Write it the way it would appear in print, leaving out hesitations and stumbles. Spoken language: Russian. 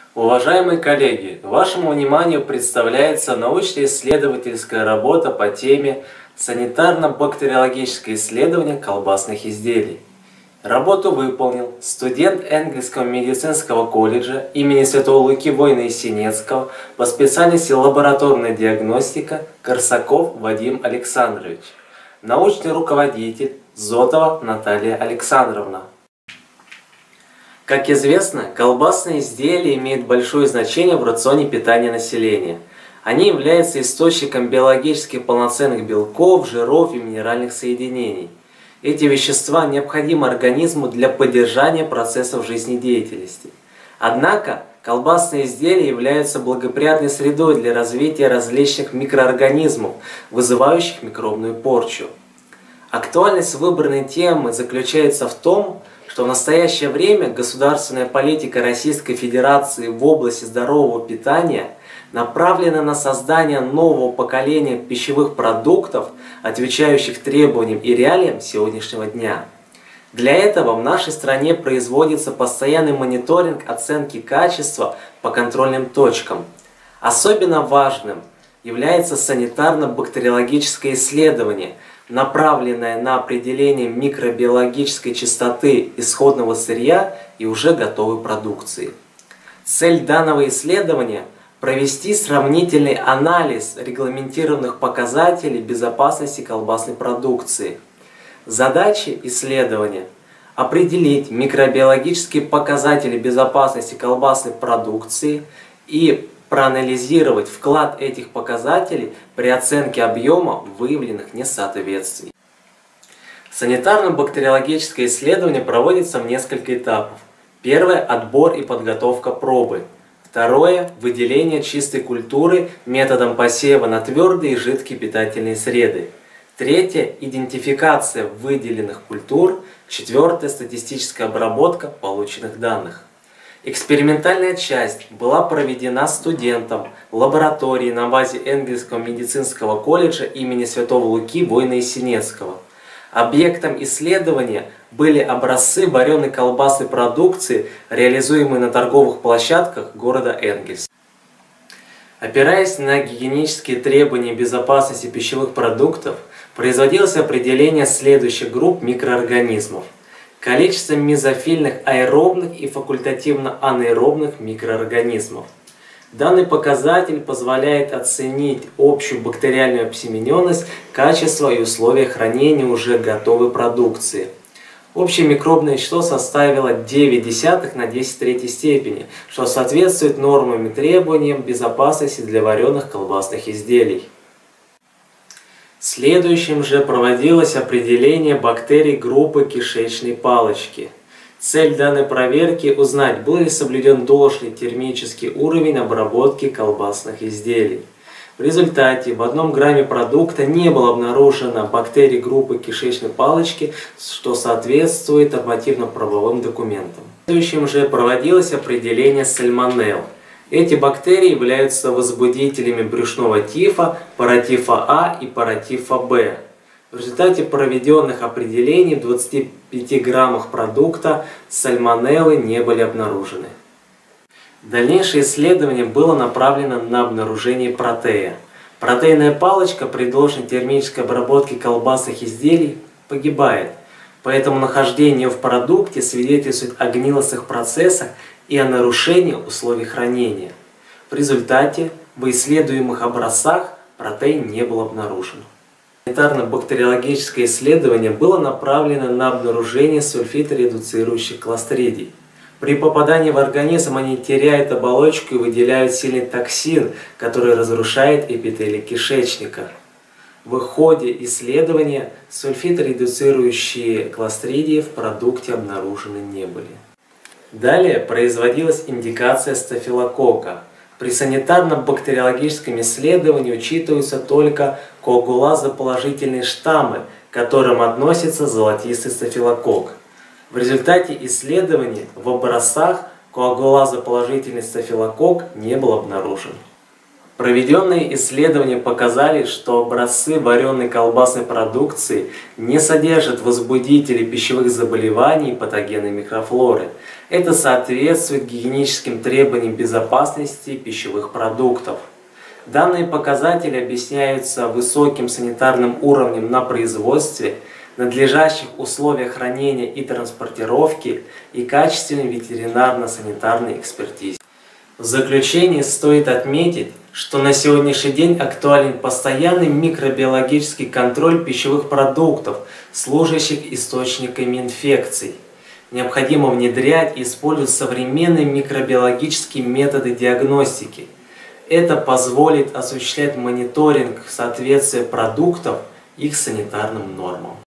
Уважаемые коллеги, вашему вниманию представляется научно-исследовательская работа по теме «Санитарно-бактериологическое исследование колбасных изделий». Работу выполнил студент Энгельсского медицинского колледжа имени Святого Луки Воина и Синецкого по специальности лабораторная диагностика Корсаков Вадим Александрович, научный руководитель Зотова Наталья Александровна. Как известно, колбасные изделия имеют большое значение в рационе питания населения. Они являются источником биологически полноценных белков, жиров и минеральных соединений. Эти вещества необходимы организму для поддержания процессов жизнедеятельности. Однако, колбасные изделия являются благоприятной средой для развития различных микроорганизмов, вызывающих микробную порчу. Актуальность выбранной темы заключается в том, что в настоящее время государственная политика Российской Федерации в области здорового питания направлена на создание нового поколения пищевых продуктов, отвечающих требованиям и реалиям сегодняшнего дня. Для этого в нашей стране производится постоянный мониторинг оценки качества по контрольным точкам. Особенно важным является санитарно-бактериологическое исследование, направленное на определение микробиологической чистоты исходного сырья и уже готовой продукции. Цель данного исследования – провести сравнительный анализ регламентированных показателей безопасности колбасной продукции. Задачи исследования – определить микробиологические показатели безопасности колбасной продукции и проанализировать вклад этих показателей при оценке объема выявленных несоответствий. Санитарно-бактериологическое исследование проводится в несколько этапов. Первое – отбор и подготовка пробы. Второе – выделение чистой культуры методом посева на твердые и жидкие питательные среды. Третье – идентификация выделенных культур. Четвертое – статистическая обработка полученных данных. Экспериментальная часть была проведена студентом лаборатории на базе Энгельсского медицинского колледжа имени Святого Луки Воина и Синецкого. Объектом исследования были образцы вареной колбасной продукции, реализуемые на торговых площадках города Энгельс. Опираясь на гигиенические требования безопасности пищевых продуктов, производилось определение следующих групп микроорганизмов. Количество мезофильных аэробных и факультативно анаэробных микроорганизмов. Данный показатель позволяет оценить общую бактериальную обсемененность, качество и условия хранения уже готовой продукции. Общее микробное число составило 0,9 на 10⁻³ степени, что соответствует нормам и требованиям безопасности для вареных колбасных изделий. Следующим же проводилось определение бактерий группы кишечной палочки. Цель данной проверки – узнать, был ли соблюден должный термический уровень обработки колбасных изделий. В результате в 1 грамме продукта не было обнаружено бактерий группы кишечной палочки, что соответствует нормативно-правовым документам. Следующим же проводилось определение сальмонелл. Эти бактерии являются возбудителями брюшного тифа, паратифа А и паратифа Б. В результате проведенных определений в 25 граммах продукта сальмонеллы не были обнаружены. Дальнейшее исследование было направлено на обнаружение протея. Протеиная палочка при должной термической обработке колбасных изделий погибает, поэтому нахождение ее в продукте свидетельствует о гнилостных процессах и о нарушении условий хранения. В результате в исследуемых образцах протеин не был обнаружен. Санитарно-бактериологическое исследование было направлено на обнаружение сульфиторедуцирующих кластридий. При попадании в организм они теряют оболочку и выделяют сильный токсин, который разрушает эпителий кишечника. В ходе исследования сульфиторедуцирующие кластридии в продукте обнаружены не были. Далее производилась индикация стафилококка. При санитарно-бактериологическом исследовании учитываются только коагулазоположительные штаммы, к которым относится золотистый стафилококк. В результате исследований в образцах коагулазоположительный стафилококк не был обнаружен. Проведенные исследования показали, что образцы вареной колбасной продукции не содержат возбудителей пищевых заболеваний и патогенной микрофлоры. Это соответствует гигиеническим требованиям безопасности пищевых продуктов. Данные показатели объясняются высоким санитарным уровнем на производстве, надлежащих условиях хранения и транспортировки и качественной ветеринарно-санитарной экспертизе. В заключение стоит отметить, что на сегодняшний день актуален постоянный микробиологический контроль пищевых продуктов, служащих источниками инфекций. Необходимо внедрять и использовать современные микробиологические методы диагностики. Это позволит осуществлять мониторинг соответствия продуктов их санитарным нормам.